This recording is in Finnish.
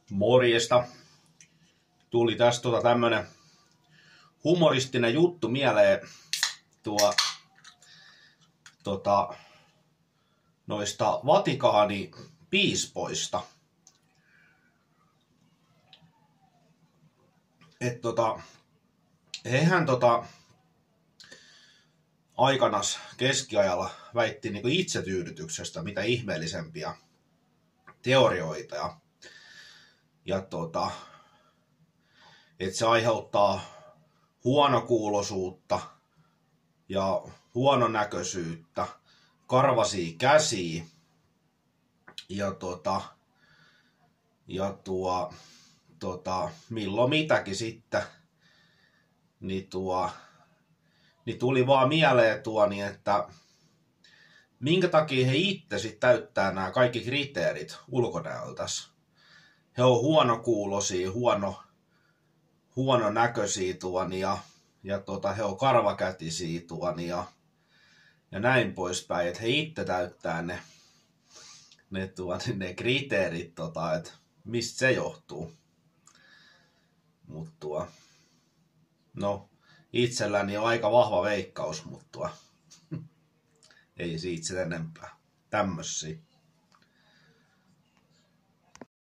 Morjesta. Tuli tästä tämmönen humoristinen juttu mieleen noista Vatikaani piispoista. Hehän aikanas keskiajalla väitti niinku itsetyydytyksestä mitä ihmeellisempiä teorioita ja että se aiheuttaa huonokuuloisuutta ja huononäköisyyttä, karvaisia käsiä ja milloin mitäkin sitten, niin tuli vaan mieleen että minkä takia he itse sit täyttää nämä kaikki kriteerit ulkonäöltäs. He on huonokuuloisia, huononäköisiä ja he on karvakätisiä ja näin poispäin, että he itse täyttää ne kriteerit, että mistä se johtuu. No, itselläni on aika vahva veikkaus, mutta ei siitä sen enempää. Tämmösiä.